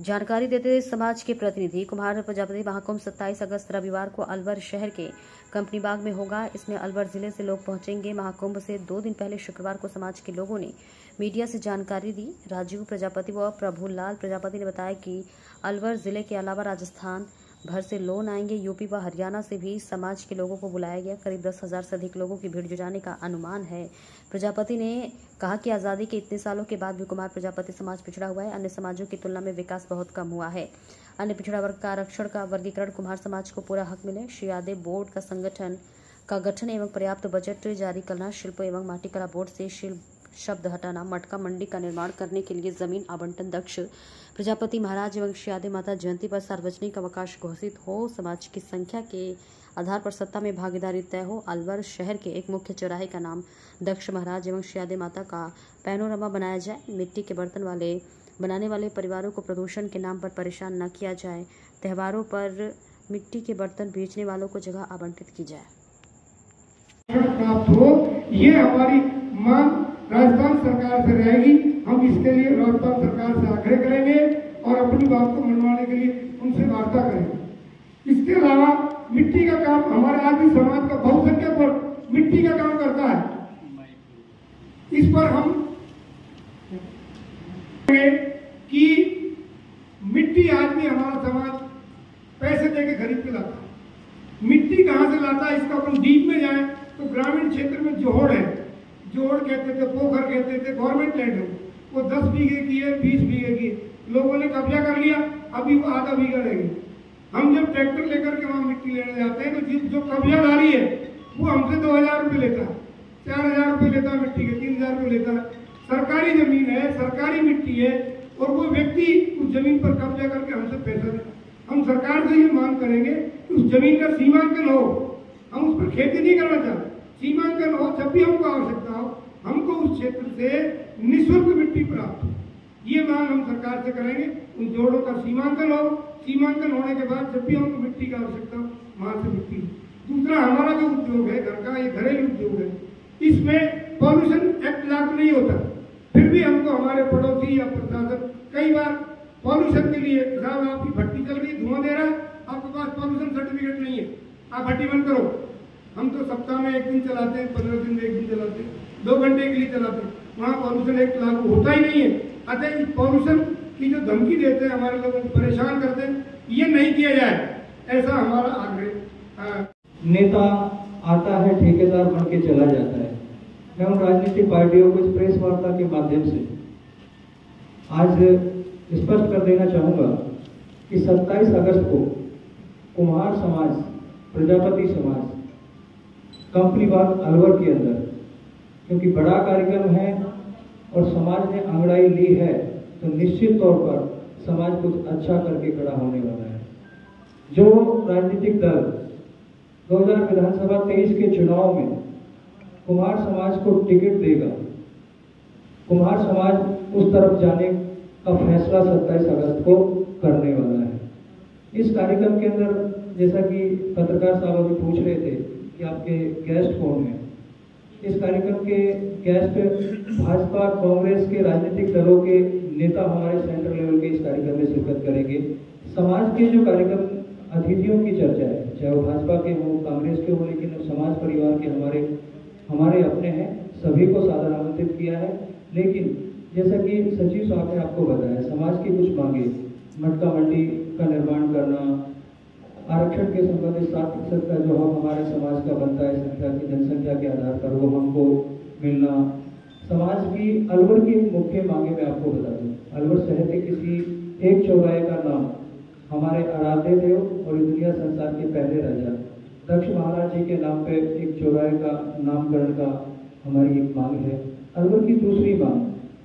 जानकारी देते हुए समाज के प्रतिनिधि कुम्हार प्रजापति महाकुंभ 27 अगस्त रविवार को अलवर शहर के कंपनी बाग में होगा। इसमें अलवर जिले से लोग पहुंचेंगे। महाकुंभ से 2 दिन पहले शुक्रवार को समाज के लोगों ने मीडिया से जानकारी दी। राजीव प्रजापति व प्रभुलाल प्रजापति ने बताया कि अलवर जिले के अलावा राजस्थान भर से लोग आएंगे। यूपी व हरियाणा से भी समाज के लोगों को बुलाया गया। करीब 10,000 से अधिक लोगों की भीड़ जुटाने का अनुमान है। प्रजापति ने कहा कि आज़ादी के इतने सालों के बाद भी कुमार प्रजापति समाज पिछड़ा हुआ है। अन्य समाजों की तुलना में विकास बहुत कम हुआ है। अन्य पिछड़ा वर्ग का आरक्षण का वर्गीकरण कुम्हार समाज को पूरा हक मिले। श्री यादव बोर्ड का गठन एवं पर्याप्त बजट जारी करना, शिल्प एवं माटी कला बोर्ड से शिल्प शब्द हटाना, मटका मंडी का निर्माण करने के लिए जमीन आवंटन, दक्ष प्रजापति महाराज एवं श्री यादव माता जयंती पर सार्वजनिक अवकाश घोषित हो, समाज की संख्या के आधार पर सत्ता में भागीदारी तय हो, अलवर शहर के एक मुख्य चौराहे का नाम दक्ष महाराज एवं श्री यादव माता का पैनोरमा बनाया जाए, मिट्टी के बर्तन बनाने वाले परिवारों को प्रदूषण के नाम पर परेशान न किया जाए, त्योहारों पर मिट्टी के बर्तन बेचने वालों को जगह आवंटित की जाए। प्राप्त हो, ये हमारी मांग राजस्थान सरकार से रहेगी। हम इसके लिए राजस्थान सरकार से आग्रह करेंगे और अपनी बात को मनवाने के लिए उनसे वार्ता करेंगे। इसके अलावा मिट्टी का काम, हमारे आदमी समाज का बहुसंख्यक वर्ग मिट्टी का काम करता है। इस पर हम कि मिट्टी आदमी हमारा समाज पैसे देके खरीद के लाता है। मिट्टी कहाँ से लाता है, इसका अपन डीप में जाए तो ग्रामीण क्षेत्र में जोड़ है, जोड़ कहते थे, पोखर कहते थे, गवर्नमेंट लैंड है, वो 10 बीघे की है, 20 बीघे की है। लोगों ने कब्जा कर लिया, अभी वो आधा बीघा रहेगी। हम जब ट्रैक्टर लेकर के वहाँ मिट्टी लेने जाते हैं तो जो कब्जादारी है वो हमसे 2,000 रुपये लेता है, 4,000 रुपये लेता है मिट्टी के, 3,000 रुपये लेता है। सरकारी जमीन है, सरकारी मिट्टी है और वो व्यक्ति उस जमीन पर कब्जा करके हमसे पैसा देता है। हम सरकार से ये मांग करेंगे कि उस जमीन का सीमांकन हो। हम उस पर खेती नहीं करना चाहते, सीमांकन हो। जब भी हमको आवश्यकता हो, हमको उस क्षेत्र से निःशुल्क मिट्टी प्राप्त हो, ये मांग हम सरकार से करेंगे। उन जोड़ों का सीमांकन हो, सीमांकन होने के बाद जब भी हमको मिट्टी की आवश्यकता हो, वहां से मिट्टी। दूसरा, हमारा जो उद्योग है घर का, ये घरेलू उद्योग है, इसमें पॉल्यूशन एक्ट लागू नहीं होता। फिर भी हमको हमारे पड़ोसी या प्रशासन कई बार पॉल्यूशन के लिए, साहब आपकी भट्टी चल रही, धुआं दे रहा है, आपके पास पॉल्यूशन सर्टिफिकेट नहीं है, आप भट्टी बंद करो। हम तो सप्ताह में 1 दिन चलाते हैं, 15 दिन में 1 दिन चलाते हैं, 2 घंटे के लिए चलाते हैं, वहाँ पॉल्यूशन एक्ट लागू होता ही नहीं है। अतः इस पॉल्यूशन की जो धमकी देते हैं, हमारे लोगों को परेशान करते हैं, ये नहीं किया जाए, ऐसा हमारा आग्रह। नेता आता है, ठेकेदार बन के चला जाता है। मैं उन राजनीतिक पार्टियों को इस प्रेस वार्ता के माध्यम से आज स्पष्ट कर देना चाहूँगा कि 27 अगस्त को कुम्हार समाज, प्रजापति समाज कंपनी बाग अलवर के अंदर, क्योंकि बड़ा कार्यक्रम है और समाज ने अंगड़ाई ली है, तो निश्चित तौर पर समाज कुछ अच्छा करके खड़ा होने वाला है। जो राजनीतिक दल 2000 विधानसभा 23 के चुनाव में कुम्हार समाज को टिकट देगा, कुम्हार समाज उस तरफ जाने का फैसला 27 अगस्त को करने वाला है। इस कार्यक्रम के अंदर, जैसा कि पत्रकार साहब अभी पूछ रहे थे कि आपके गेस्ट कौन हैं, इस कार्यक्रम के गेस्ट भाजपा कांग्रेस के राजनीतिक दलों के नेता हमारे सेंट्रल लेवल के इस कार्यक्रम में शिरकत करेंगे। समाज के जो कार्यक्रम अतिथियों की चर्चा है, चाहे वो भाजपा के हों, कांग्रेस के हों, लेकिन समाज परिवार के हमारे अपने हैं, सभी को सादर आमंत्रित किया है। लेकिन जैसा कि सचिव साहब ने आपको बताया, समाज की कुछ मांगे, मटका मंडी का निर्माण करना, आरक्षण के संबंधित 7% का जो हक हमारे समाज का बनता है संख्या की, जनसंख्या के आधार पर, वो हमको मिलना, समाज की अलवर की मुख्य मांगे मैं आपको बता दूं। अलवर शहर के किसी एक चौराहे का नाम हमारे आराध्य देव और दुनिया संसार के पहले राजा दक्ष महाराज जी के नाम पे एक चौराहे का नामकरण का हमारी एक मांग है। अलवर की दूसरी मांग,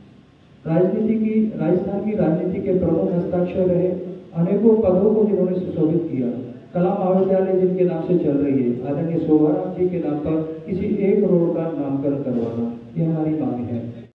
राजस्थान की राजनीति के प्रमुख हस्ताक्षर रहे, अनेकों पदों को जिन्होंने सुशोभित किया, कला महाविद्यालय जिनके नाम से चल रही है, आदरणीय शोभाराम जी के नाम पर किसी एक रोड का नामकरण करवाना, ये हमारी मांग है।